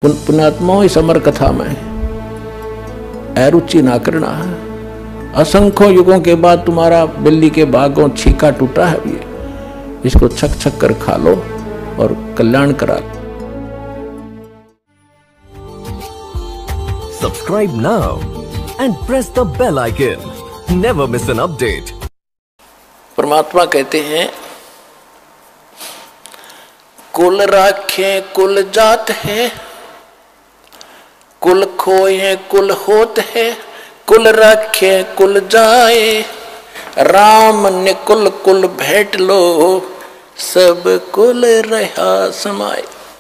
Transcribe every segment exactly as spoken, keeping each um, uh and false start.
पुण्यात्मा इस अमर कथा में अरुचि ना करना है। असंख्य युगों के बाद तुम्हारा बिल्ली के बागों छीका टूटा है, ये इसको छक छक कर खा लो और कल्याण करा। Subscribe now and press the bell icon. Never miss an update. परमात्मा कहते हैं कुल राखे कुल जात है, कुल खोए कुल होत है, कुल राखे कुल जाए, राम ने कुल कुल भेंट लो, सब कुल रहा समाए।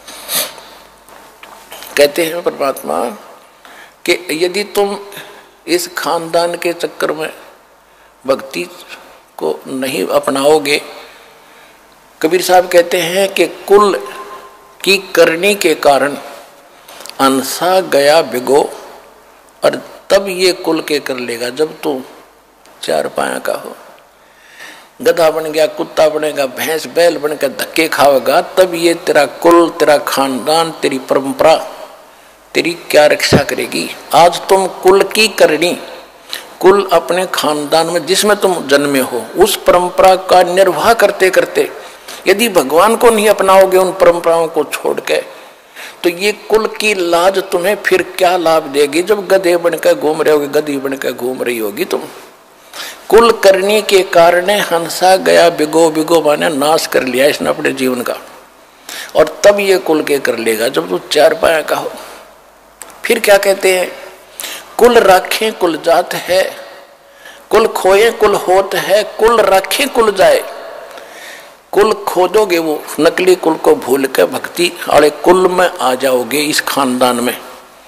कहते हैं परमात्मा कि यदि तुम इस खानदान के चक्कर में भक्ति को नहीं अपनाओगे, कबीर साहब कहते हैं कि कुल की करनी के कारण अंसा गया बिगो, और तब ये कुल के कर लेगा जब तू चार पाया का हो। गधा बन गया, कुत्ता बनेगा, भैंस बैल बनकर धक्के खाएगा, तब ये तेरा कुल, तेरा खानदान, तेरी परंपरा तेरी क्या रक्षा करेगी। आज तुम कुल की करनी, कुल अपने खानदान में जिसमें तुम जन्मे हो, उस परंपरा का निर्वाह करते करते यदि भगवान को नहीं अपनाओगे, उन परंपराओं को छोड़ के, तो ये कुल की लाज तुम्हें फिर क्या लाभ देगी जब गधे बनकर घूम रहे होगे, गधी बनकर घूम रही होगी तुम। कुल करने के कारण हंसा गया बिगो, बिगो माने नाश कर लिया इसने अपने जीवन का, और तब ये कुल के कर लेगा जब तू चार पाया का हो। फिर क्या कहते हैं, कुल राखे कुल जात है, कुल खोए कुल होत है, कुल राखे कुल जाए। कुल खोदोगे वो नकली कुल को भूल के भक्ति वाले कुल में आ जाओगे, इस खानदान में,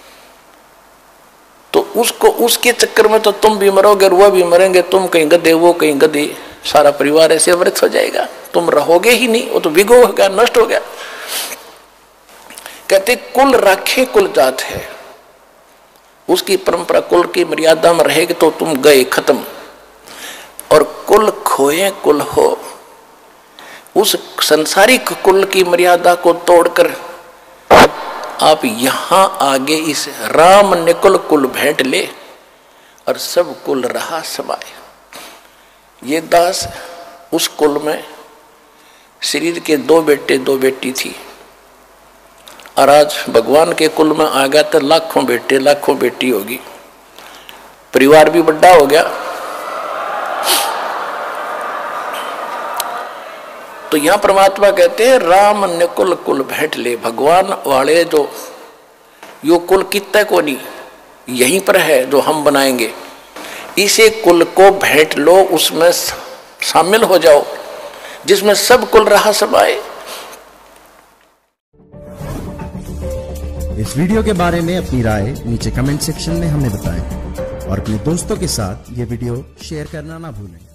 तो उसको उसके चक्कर में तो तुम भी मरोगे और वह भी मरेंगे। तुम कहीं गधे, वो कहीं गधे, सारा परिवार ऐसे व्यर्थ हो जाएगा, तुम रहोगे ही नहीं, वो तो विगो हो गया, नष्ट हो गया। कहते कुल राखे कुल जात है, उसकी परंपरा कुल की मर्यादा में रहेगी तो तुम गए खत्म। और कुल खोए कुल हो, उस संसारिक कुल की मर्यादा को तोड़कर आप यहां आगे इस राम ने कुल कुल भेंट ले, और सब कुल रहा समाए। ये दास उस कुल में शरीर के दो बेटे दो बेटी थी, और आज भगवान के कुल में आ गया तो लाखों बेटे लाखों बेटी होगी, परिवार भी बड़ा हो गया। तो यहां परमात्मा कहते हैं राम ने कुल कुल भेंट ले। भगवान वाले जो यो कुल कितने को नहीं, यहीं पर है जो हम बनाएंगे, इसे कुल को भेंट लो, उसमें शामिल हो जाओ जिसमें सब कुल रहा समाए। इस वीडियो के बारे में अपनी राय नीचे कमेंट सेक्शन में हमें बताएं, और अपने दोस्तों के साथ ये वीडियो शेयर करना ना भूलें।